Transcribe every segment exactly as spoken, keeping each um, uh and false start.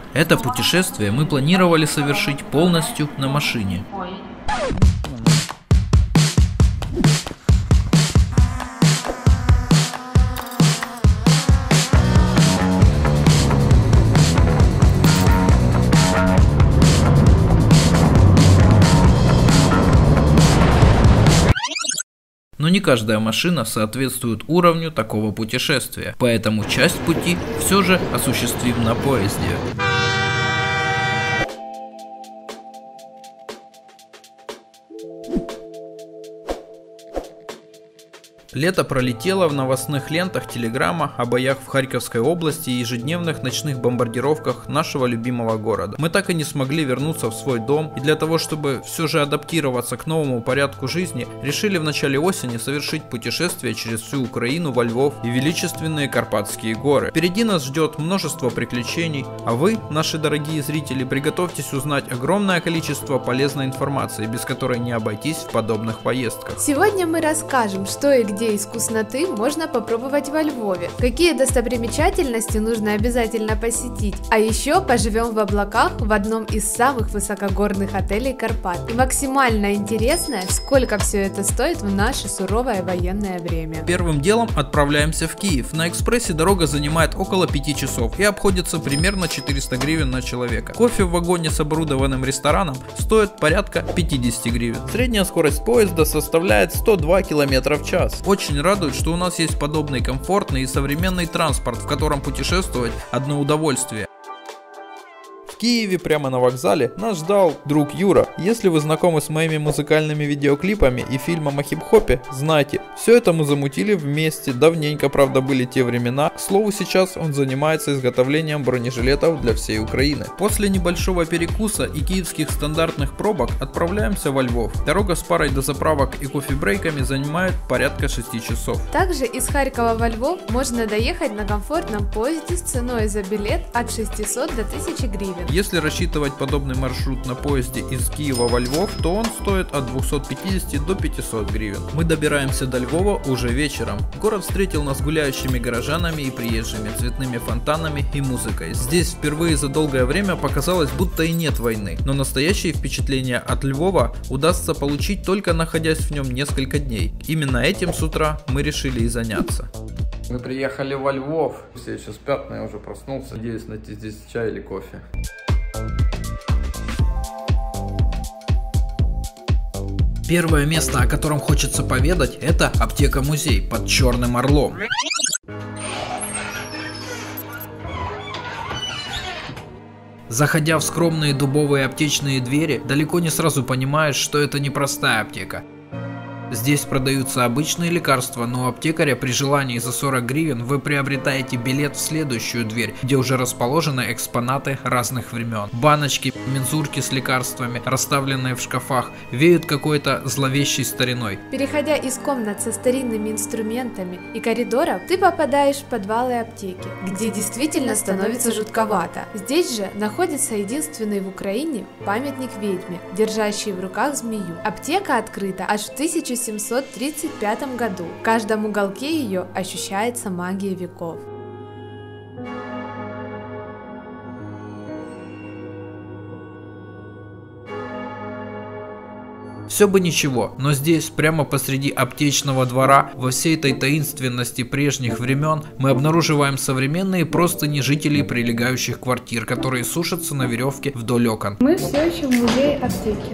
Это путешествие мы планировали совершить полностью на машине. Но не каждая машина соответствует уровню такого путешествия, поэтому часть пути все же осуществим на поезде. Лето пролетело в новостных лентах телеграмма о боях в Харьковской области и ежедневных ночных бомбардировках нашего любимого города. Мы так и не смогли вернуться в свой дом, и для того, чтобы все же адаптироваться к новому порядку жизни, решили в начале осени совершить путешествие через всю Украину во Львов и величественные Карпатские горы. Впереди нас ждет множество приключений, а вы, наши дорогие зрители, приготовьтесь узнать огромное количество полезной информации, без которой не обойтись в подобных поездках. Сегодня мы расскажем, что и где из вкусноты можно попробовать во Львове, какие достопримечательности нужно обязательно посетить, а еще поживем в облаках в одном из самых высокогорных отелей Карпат. И максимально интересное, сколько все это стоит в наше суровое военное время. Первым делом отправляемся в Киев. На экспрессе дорога занимает около пяти часов и обходится примерно четыреста гривен на человека. Кофе в вагоне с оборудованным рестораном стоит порядка пятидесяти гривен. Средняя скорость поезда составляет сто два километра в час. Очень радует, что у нас есть подобный комфортный и современный транспорт, в котором путешествовать одно удовольствие. В Киеве, прямо на вокзале, нас ждал друг Юра. Если вы знакомы с моими музыкальными видеоклипами и фильмом о хип-хопе, знайте, все это мы замутили вместе. Давненько, правда, были те времена. К слову, сейчас он занимается изготовлением бронежилетов для всей Украины. После небольшого перекуса и киевских стандартных пробок отправляемся во Львов. Дорога с парой до заправок и кофе-брейками занимает порядка шести часов. Также из Харькова во Львов можно доехать на комфортном поезде с ценой за билет от шестисот до тысячи гривен. Если рассчитывать подобный маршрут на поезде из Киева во Львов, то он стоит от двухсот пятидесяти до пятисот гривен. Мы добираемся до Львова уже вечером. Город встретил нас гуляющими горожанами и приезжими, цветными фонтанами и музыкой. Здесь впервые за долгое время показалось, будто и нет войны. Но настоящие впечатления от Львова удастся получить только находясь в нем несколько дней. Именно этим с утра мы решили и заняться. Мы приехали во Львов. Все еще спят, но я уже проснулся. Надеюсь найти здесь чай или кофе. Первое место, о котором хочется поведать, это аптека-музей под Черным Орлом. Заходя в скромные дубовые аптечные двери, далеко не сразу понимаешь, что это не простая аптека. Здесь продаются обычные лекарства, но у аптекаря при желании за сорок гривен вы приобретаете билет в следующую дверь, где уже расположены экспонаты разных времен. Баночки, мензурки с лекарствами, расставленные в шкафах, веют какой-то зловещей стариной. Переходя из комнат со старинными инструментами и коридоров, ты попадаешь в подвалы аптеки, где действительно становится жутковато. Здесь же находится единственный в Украине памятник ведьме, держащий в руках змею. Аптека открыта аж в тысяча семьсот тридцать пятом году. В каждом уголке ее ощущается магия веков. Все бы ничего, но здесь, прямо посреди аптечного двора, во всей этой таинственности прежних времен, мы обнаруживаем современные простыни жителей прилегающих квартир, которые сушатся на веревке вдоль окон. Мы все еще в музее аптеки.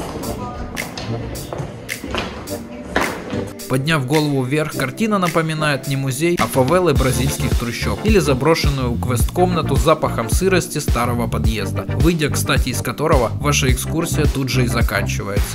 Подняв голову вверх, картина напоминает не музей, а фавелы бразильских трущоб или заброшенную квест-комнату с запахом сырости старого подъезда, выйдя, кстати, из которого ваша экскурсия тут же и заканчивается.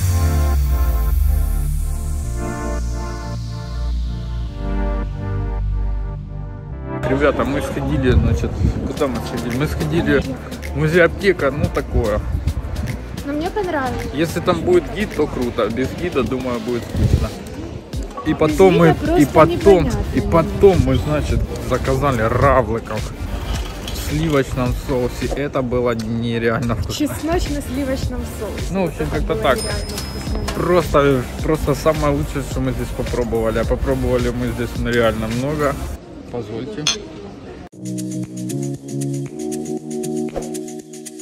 Ребята, мы сходили, значит, куда мы сходили? Мы сходили в музей аптека, ну такое. Но мне понравилось. Если там будет гид, то круто, без гида, думаю, будет скучно. И потом мы, и потом, и потом мы, значит, заказали равликов в сливочном соусе. Это было нереально вкусно. Чесночно-сливочном соусе. Ну, в общем, как-то так. Просто, просто самое лучшее, что мы здесь попробовали. А попробовали мы здесь реально много. Позвольте.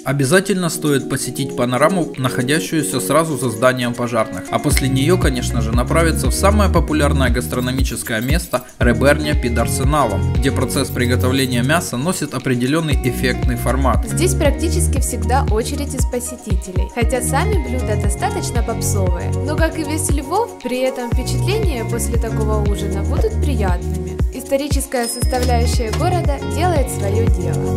Обязательно стоит посетить панораму, находящуюся сразу за зданием пожарных, а после нее, конечно же, направиться в самое популярное гастрономическое место Реберня під Арсеналом, где процесс приготовления мяса носит определенный эффектный формат. Здесь практически всегда очередь из посетителей, хотя сами блюда достаточно попсовые, но как и весь Львов, при этом впечатления после такого ужина будут приятными. Историческая составляющая города делает свое дело.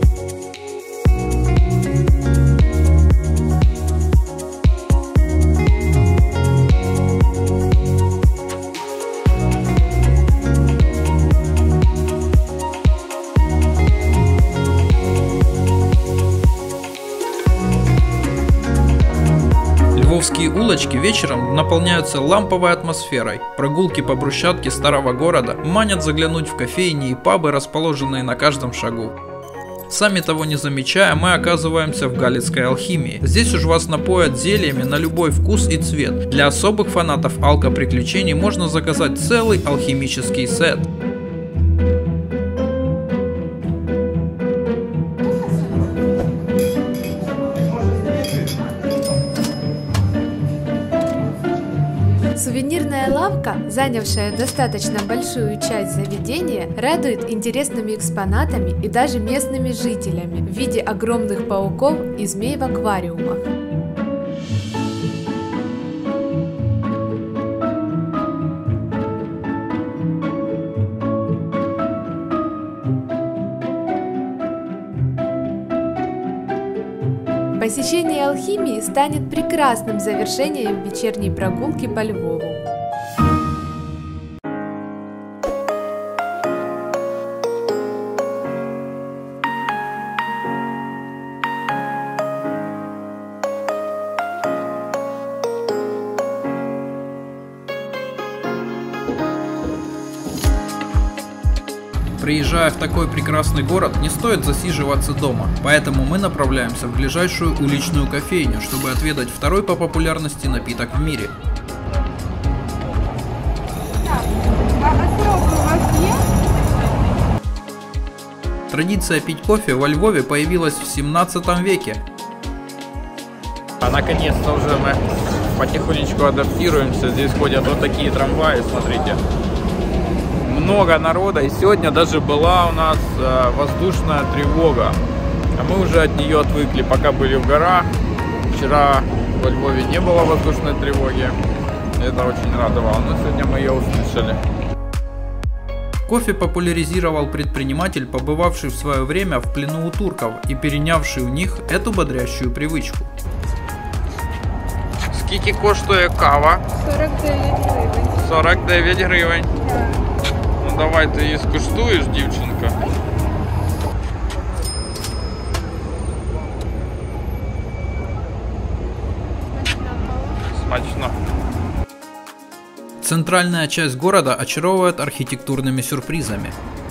Львовские улочки вечером наполняются ламповой атмосферой. Прогулки по брусчатке старого города манят заглянуть в кофейни и пабы, расположенные на каждом шагу. Сами того не замечая, мы оказываемся в Галицкой алхимии. Здесь уж вас напоят зельями на любой вкус и цвет. Для особых фанатов алкоприключений можно заказать целый алхимический сет. Сувенирная лавка, занявшая достаточно большую часть заведения, радует интересными экспонатами и даже местными жителями в виде огромных пауков и змей в аквариумах. Посещение алхимии станет прекрасным завершением вечерней прогулки по Львову. Приезжая в такой прекрасный город, не стоит засиживаться дома, поэтому мы направляемся в ближайшую уличную кофейню, чтобы отведать второй по популярности напиток в мире. Традиция пить кофе во Львове появилась в семнадцатом веке. А наконец-то уже мы потихонечку адаптируемся. Здесь ходят вот такие трамваи, смотрите. Много народа, и сегодня даже была у нас э, воздушная тревога. А мы уже от нее отвыкли, пока были в горах. Вчера во Львове не было воздушной тревоги. Это очень радовало, но сегодня мы ее услышали. Кофе популяризировал предприниматель, побывавший в свое время в плену у турков и перенявший у них эту бодрящую привычку. Скільки коштує кава? сорок дев'ять гривень. сорок дев'ять гривень. Ну давай ти її скуштуєш, дівчинка. Смачно. Центральная часть города очаровывает архитектурными сюрпризами.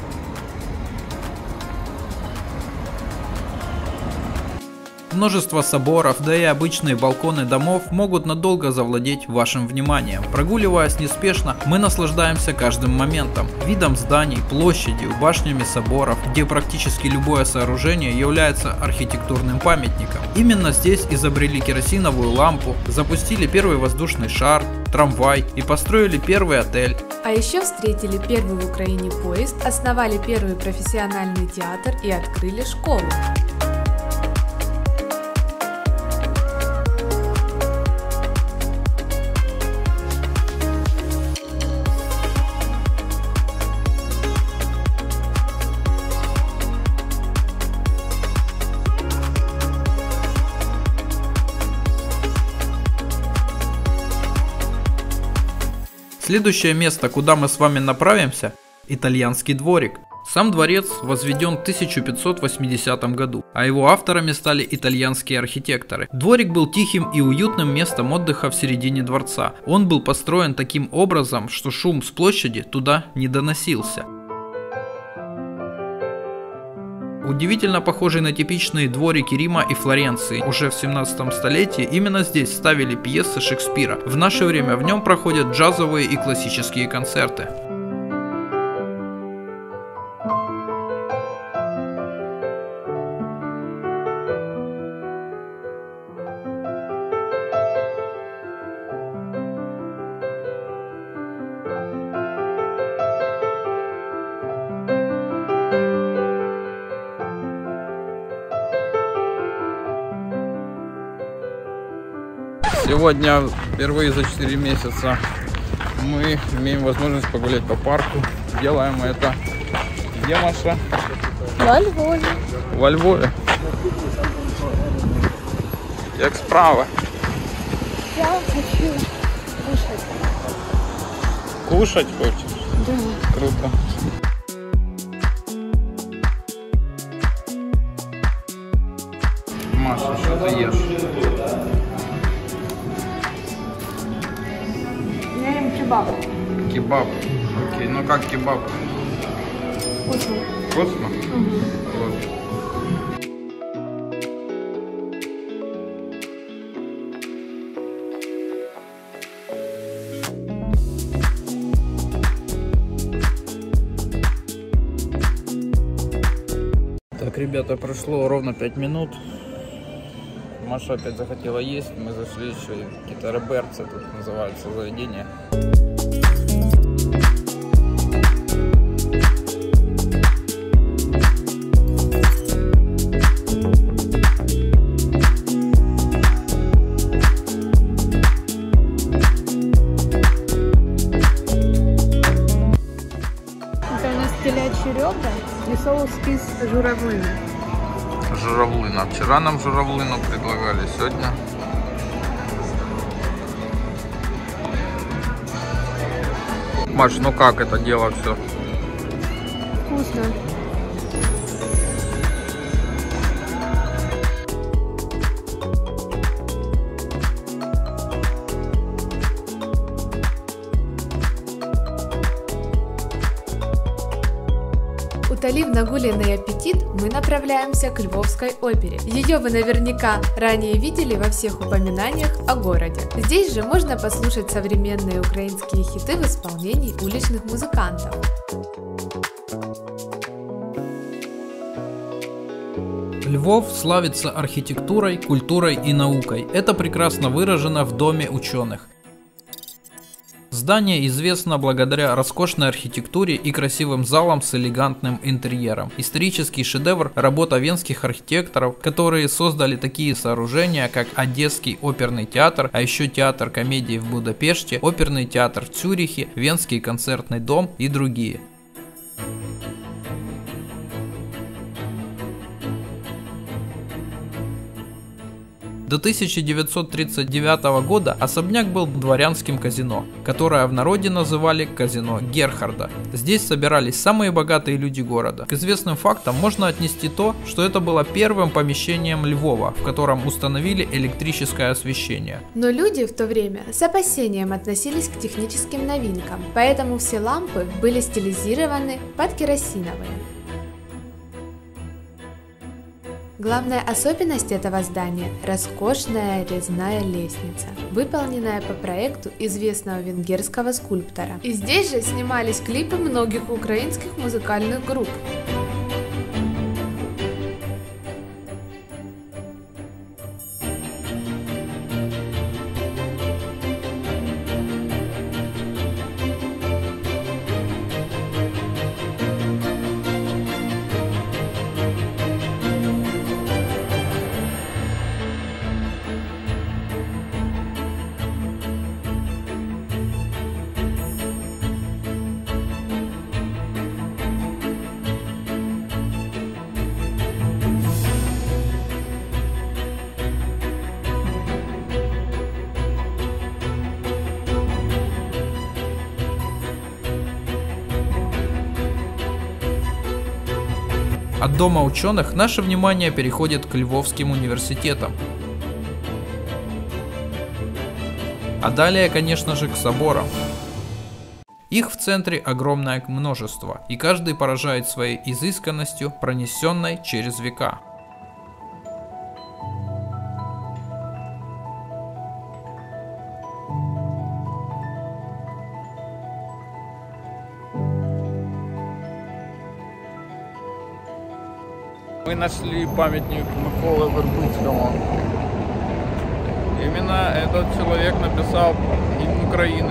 Множество соборов, да и обычные балконы домов могут надолго завладеть вашим вниманием. Прогуливаясь неспешно, мы наслаждаемся каждым моментом, видом зданий, площадью, башнями соборов, где практически любое сооружение является архитектурным памятником. Именно здесь изобрели керосиновую лампу, запустили первый воздушный шар, трамвай и построили первый отель. А еще встретили первый в Украине поезд, основали первый профессиональный театр и открыли школу. Следующее место, куда мы с вами направимся – итальянский дворик. Сам дворец возведен в тысяча пятьсот восьмидесятом году, а его авторами стали итальянские архитекторы. Дворик был тихим и уютным местом отдыха в середине дворца. Он был построен таким образом, что шум с площади туда не доносился. Удивительно похожий на типичные дворики Рима и Флоренции. Уже в семнадцатом столетии именно здесь ставили пьесы Шекспира. В наше время в нем проходят джазовые и классические концерты. Сегодня впервые за четыре месяца мы имеем возможность погулять по парку. Делаем это где, Маша? Во Львове. Во Львове. Як справа. Я хочу кушать. Кушать хочешь? Да. Круто. Маша, что ты ешь? Я ем кебаб. Кебаб. Окей, ну как кебаб? Вкусно. Вкусно? Угу. Вот. Так, ребята, прошло ровно пять минут. Маша опять захотела есть. Мы зашли еще в какие-то реберцы, тут называется заведение. Это у нас телячьи ребра и соус из журавлины. Журавлина. Вчера нам журавлину предлагали, сегодня. Маш, ну как это дело все? Вкусно. Утолив нагуленный аппетит, мы направляемся к Львовской опере. Ее вы наверняка ранее видели во всех упоминаниях о городе. Здесь же можно послушать современные украинские хиты в исполнении уличных музыкантов. Львов славится архитектурой, культурой и наукой. Это прекрасно выражено в Доме ученых. Здание известно благодаря роскошной архитектуре и красивым залам с элегантным интерьером. Исторический шедевр – работа венских архитекторов, которые создали такие сооружения, как Одесский оперный театр, а еще театр комедии в Будапеште, оперный театр в Цюрихе, Венский концертный дом и другие. До тысяча девятьсот тридцать девятого года особняк был дворянским казино, которое в народе называли казино Герхарда. Здесь собирались самые богатые люди города. К известным фактам можно отнести то, что это было первым помещением Львова, в котором установили электрическое освещение. Но люди в то время с опасением относились к техническим новинкам, поэтому все лампы были стилизированы под керосиновые. Главная особенность этого здания – роскошная резная лестница, выполненная по проекту известного венгерского скульптора. И здесь же снимались клипы многих украинских музыкальных групп. От Дома ученых наше внимание переходит к Львовским университетам. А далее, конечно же, к соборам. Их в центре огромное множество, и каждый поражает своей изысканностью, пронесенной через века. Мы нашли памятник Миколы Вербицкому. Именно этот человек написал гимн Украины.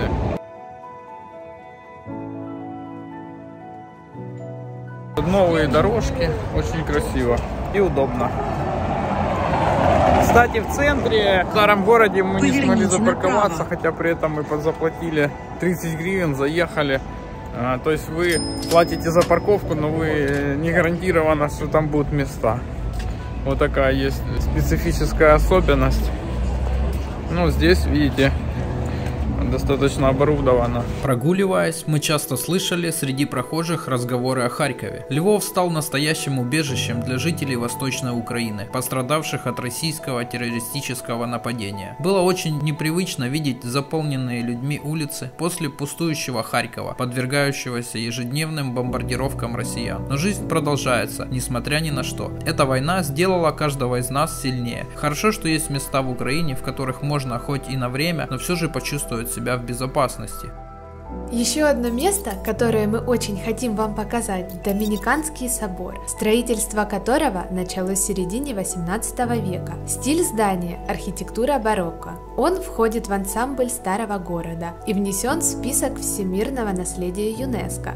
Новые дорожки, очень красиво и удобно. Кстати, в центре, в старом городе мы не смогли запарковаться, хотя при этом мы подзаплатили тридцать гривен, заехали. А, то есть вы платите за парковку, но вы не гарантировано, что там будут места. Вот такая есть специфическая особенность. Ну, здесь, видите, достаточно оборудовано. Прогуливаясь, мы часто слышали среди прохожих разговоры о Харькове. Львов стал настоящим убежищем для жителей Восточной Украины, пострадавших от российского террористического нападения. Было очень непривычно видеть заполненные людьми улицы после пустующего Харькова, подвергающегося ежедневным бомбардировкам россиян. Но жизнь продолжается, несмотря ни на что. Эта война сделала каждого из нас сильнее. Хорошо, что есть места в Украине, в которых можно хоть и на время, но все же почувствовать себя в безопасности. Еще одно место, которое мы очень хотим вам показать – Доминиканский собор, строительство которого началось в середине восемнадцатого века. Стиль здания – архитектура барокко. Он входит в ансамбль старого города и внесен в список всемирного наследия ЮНЕСКО.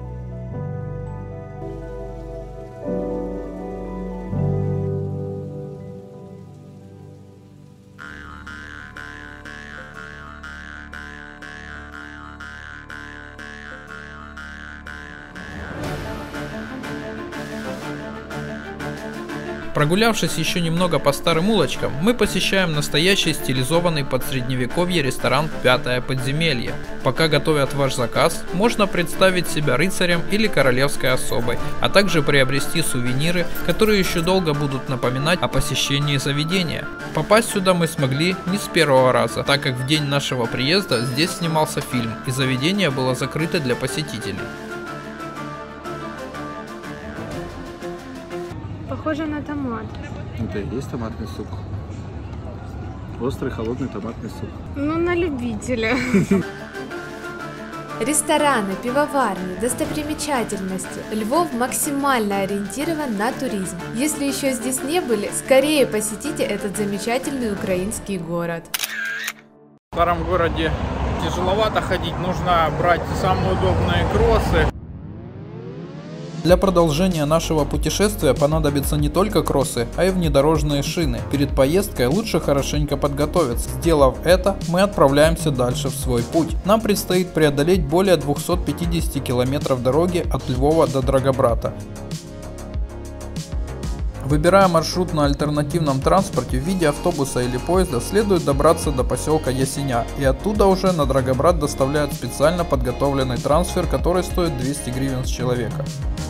Прогулявшись еще немного по старым улочкам, мы посещаем настоящий стилизованный под средневековье ресторан «Пятое подземелье». Пока готовят ваш заказ, можно представить себя рыцарем или королевской особой, а также приобрести сувениры, которые еще долго будут напоминать о посещении заведения. Попасть сюда мы смогли не с первого раза, так как в день нашего приезда здесь снимался фильм, и заведение было закрыто для посетителей. Похоже на томат. Это и есть томатный суп. Острый, холодный томатный суп. Ну, на любителя. Рестораны, пивоварни, достопримечательности. Львов максимально ориентирован на туризм. Если еще здесь не были, скорее посетите этот замечательный украинский город. В старом городе тяжеловато ходить, нужно брать самые удобные кроссы. Для продолжения нашего путешествия понадобятся не только кроссы, а и внедорожные шины. Перед поездкой лучше хорошенько подготовиться. Сделав это, мы отправляемся дальше в свой путь. Нам предстоит преодолеть более двухсот пятидесяти километров дороги от Львова до Драгобрата. Выбирая маршрут на альтернативном транспорте в виде автобуса или поезда, следует добраться до поселка Ясеня, и оттуда уже на Драгобрат доставляют специально подготовленный трансфер, который стоит двести гривен с человека.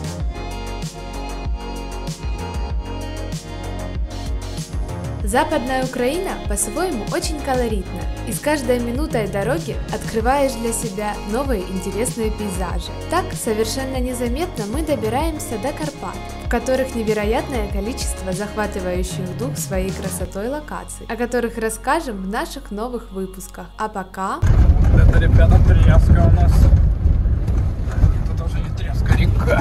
Западная Украина по-своему очень колоритна, и с каждой минутой дороги открываешь для себя новые интересные пейзажи. Так, совершенно незаметно мы добираемся до Карпат, в которых невероятное количество захватывающих дух своей красотой локаций, о которых расскажем в наших новых выпусках. А пока... Это, ребята, тряска у нас. Это тоже не тряска, река.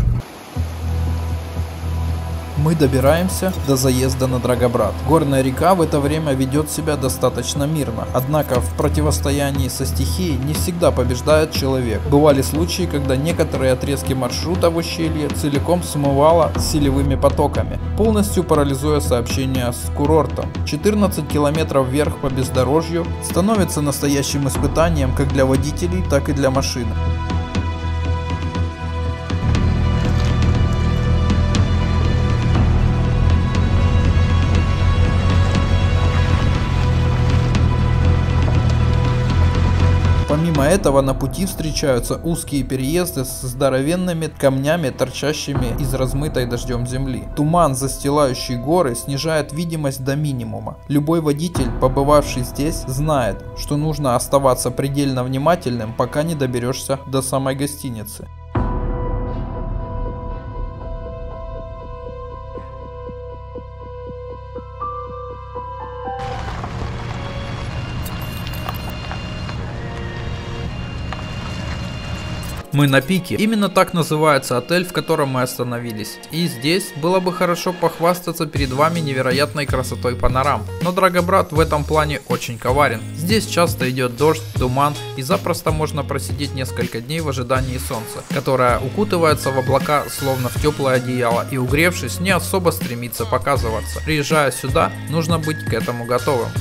Мы добираемся до заезда на Драгобрат. Горная река в это время ведет себя достаточно мирно, однако в противостоянии со стихией не всегда побеждает человек. Бывали случаи, когда некоторые отрезки маршрута в ущелье целиком смывало селевыми потоками, полностью парализуя сообщение с курортом. четырнадцать километров вверх по бездорожью становится настоящим испытанием как для водителей, так и для машин. Помимо этого на пути встречаются узкие переезды с здоровенными камнями, торчащими из размытой дождем земли. Туман, застилающий горы, снижает видимость до минимума. Любой водитель, побывавший здесь, знает, что нужно оставаться предельно внимательным, пока не доберешься до самой гостиницы. Мы на пике. Именно так называется отель, в котором мы остановились. И здесь было бы хорошо похвастаться перед вами невероятной красотой панорам. Но Драгобрат в этом плане очень коварен. Здесь часто идет дождь, туман и запросто можно просидеть несколько дней в ожидании солнца, которое укутывается в облака словно в теплое одеяло и, угревшись, не особо стремится показываться. Приезжая сюда, нужно быть к этому готовым.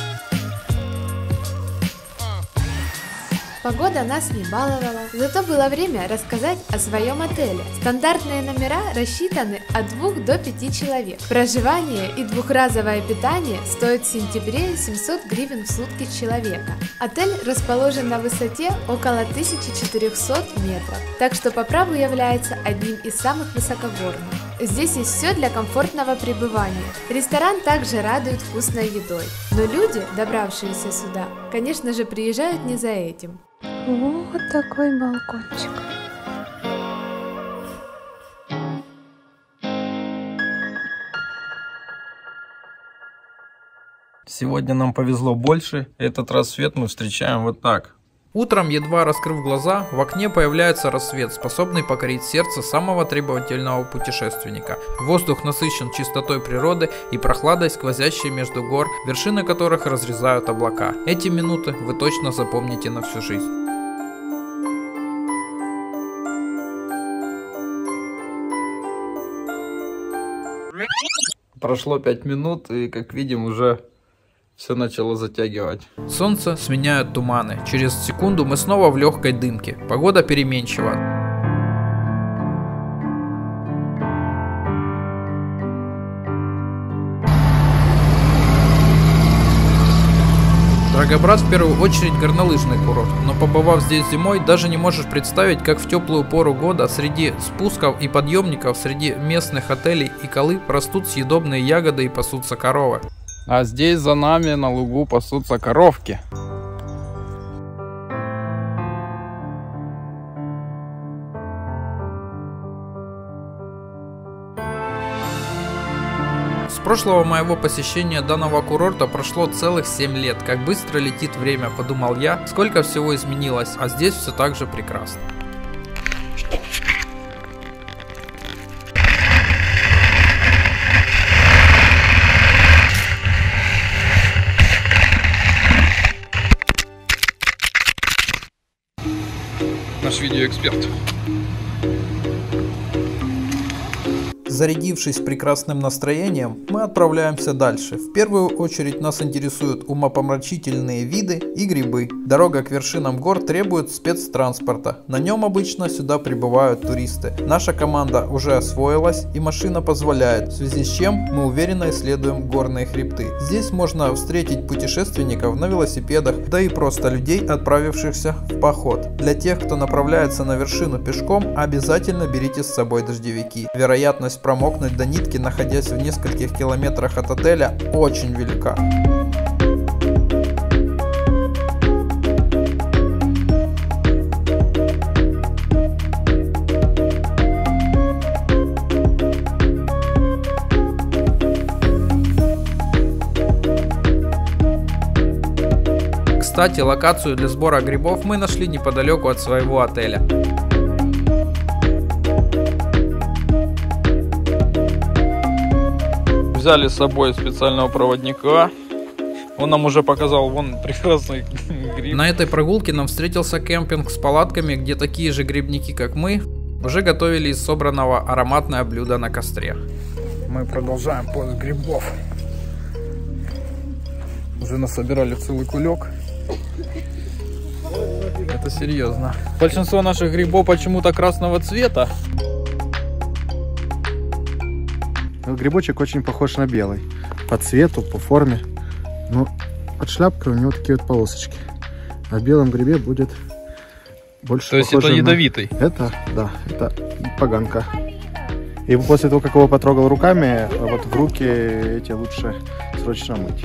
Погода нас не баловала, зато было время рассказать о своем отеле. Стандартные номера рассчитаны от двух до пяти человек. Проживание и двухразовое питание стоят в сентябре семьсот гривен в сутки с человека. Отель расположен на высоте около тысячи четырёхсот метров, так что по праву является одним из самых высокогорных. Здесь есть все для комфортного пребывания. Ресторан также радует вкусной едой. Но люди, добравшиеся сюда, конечно же, приезжают не за этим. Вот такой балкончик. Сегодня нам повезло больше. Этот рассвет мы встречаем вот так. Утром, едва раскрыв глаза, в окне появляется рассвет, способный покорить сердце самого требовательного путешественника. Воздух насыщен чистотой природы и прохладой, сквозящей между гор, вершины которых разрезают облака. Эти минуты вы точно запомните на всю жизнь. Прошло пять минут, и, как видим, уже все начало затягивать. Солнце сменяет туманы. Через секунду мы снова в легкой дымке. Погода переменчива. Драгобрат в первую очередь горнолыжный курорт, но побывав здесь зимой, даже не можешь представить, как в теплую пору года среди спусков и подъемников, среди местных отелей и колыб растут съедобные ягоды и пасутся коровы. А здесь за нами на лугу пасутся коровки. С прошлого моего посещения данного курорта прошло целых семь лет. Как быстро летит время, подумал я, сколько всего изменилось, а здесь все так же прекрасно. Наш видеоэксперт. Зарядившись прекрасным настроением, мы отправляемся дальше. В первую очередь нас интересуют умопомрачительные виды и грибы. Дорога к вершинам гор требует спецтранспорта. На нем обычно сюда прибывают туристы. Наша команда уже освоилась и машина позволяет, в связи с чем мы уверенно исследуем горные хребты. Здесь можно встретить путешественников на велосипедах, да и просто людей, отправившихся в поход. Для тех, кто направляется на вершину пешком, обязательно берите с собой дождевики. Вероятность промокнуть до нитки, находясь в нескольких километрах от отеля, очень велика. Кстати, локацию для сбора грибов мы нашли неподалеку от своего отеля. Взяли с собой специального проводника. Он нам уже показал вон прекрасный гриб. На этой прогулке нам встретился кемпинг с палатками, где такие же грибники, как мы, уже готовили из собранного ароматное блюдо на костре. Мы продолжаем поиск грибов. Уже насобирали целый кулек. Это серьезно. Большинство наших грибов почему-то красного цвета. Грибочек очень похож на белый. По цвету, по форме. Но под шляпкой у него такие вот полосочки. А в белом грибе будет больше. То есть это ядовитый? На... Это, да, это поганка. И после того, как его потрогал руками, вот в руки эти лучше срочно мыть.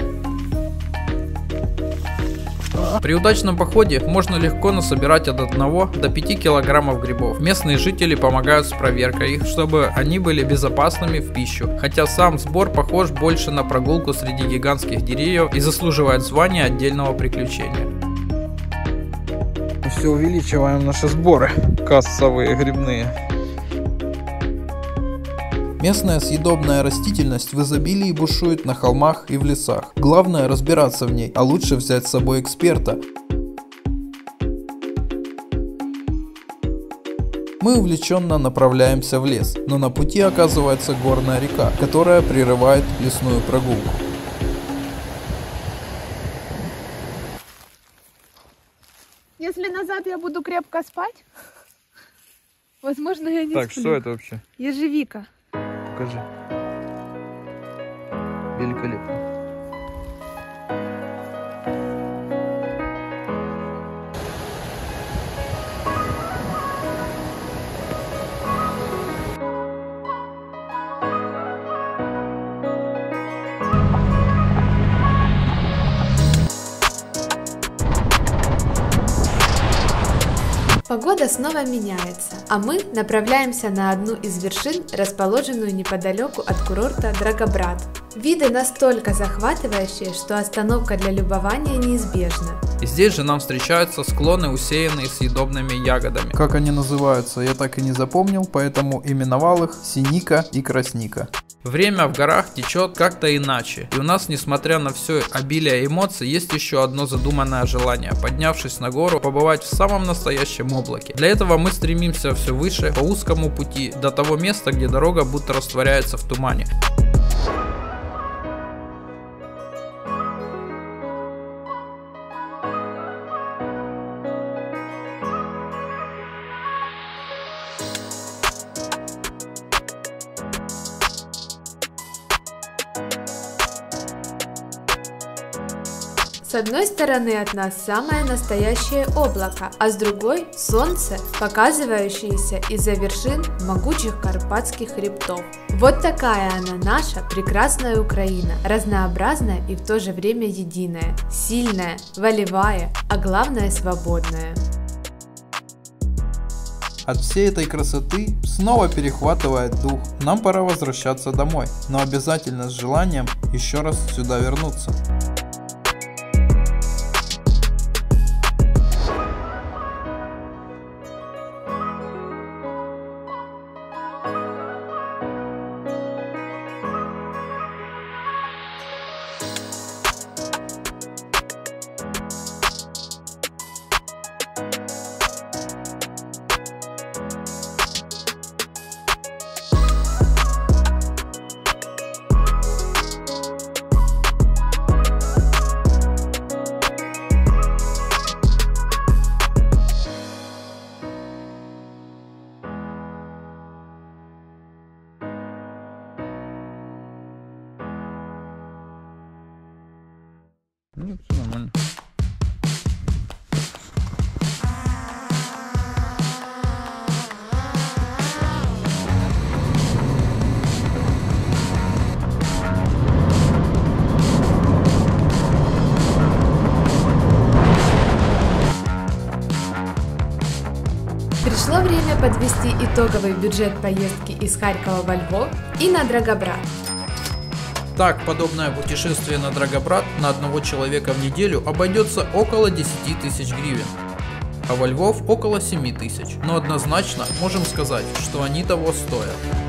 При удачном походе можно легко насобирать от одного до пяти килограммов грибов. Местные жители помогают с проверкой их, чтобы они были безопасными в пищу. Хотя сам сбор похож больше на прогулку среди гигантских деревьев и заслуживает звания отдельного приключения. все увеличиваем наши сборы кассовые грибные. Местная съедобная растительность в изобилии бушует на холмах и в лесах. Главное разбираться в ней, а лучше взять с собой эксперта. Мы увлеченно направляемся в лес, но на пути оказывается горная река, которая прерывает лесную прогулку. Если назад я буду крепко спать, возможно, я не Так, сплю. что это вообще? Ежевика. Покажи. Великолепно. Погода снова меняется, а мы направляемся на одну из вершин, расположенную неподалеку от курорта Драгобрат. Виды настолько захватывающие, что остановка для любования неизбежна. И здесь же нам встречаются склоны, усеянные съедобными ягодами. Как они называются, я так и не запомнил, поэтому именовал их синика и красника. Время в горах течет как-то иначе, и у нас, несмотря на все обилие эмоций, есть еще одно задуманное желание: поднявшись на гору, побывать в самом настоящем облаке. Для этого мы стремимся все выше, по узкому пути, до того места, где дорога будто растворяется в тумане. С одной стороны от нас самое настоящее облако, а с другой – солнце, показывающееся из-за вершин могучих карпатских хребтов. Вот такая она, наша прекрасная Украина, разнообразная и в то же время единая, сильная, волевая, а главное свободная. От всей этой красоты снова перехватывает дух. Нам пора возвращаться домой, но обязательно с желанием еще раз сюда вернуться. Ну, все нормально. Пришло время подвести итоговый бюджет поездки из Харькова во Львов и на Драгобрат. Так, подобное путешествие на Драгобрат на одного человека в неделю обойдется около десяти тысяч гривен, а во Львов около семи тысяч. Но однозначно можем сказать, что они того стоят.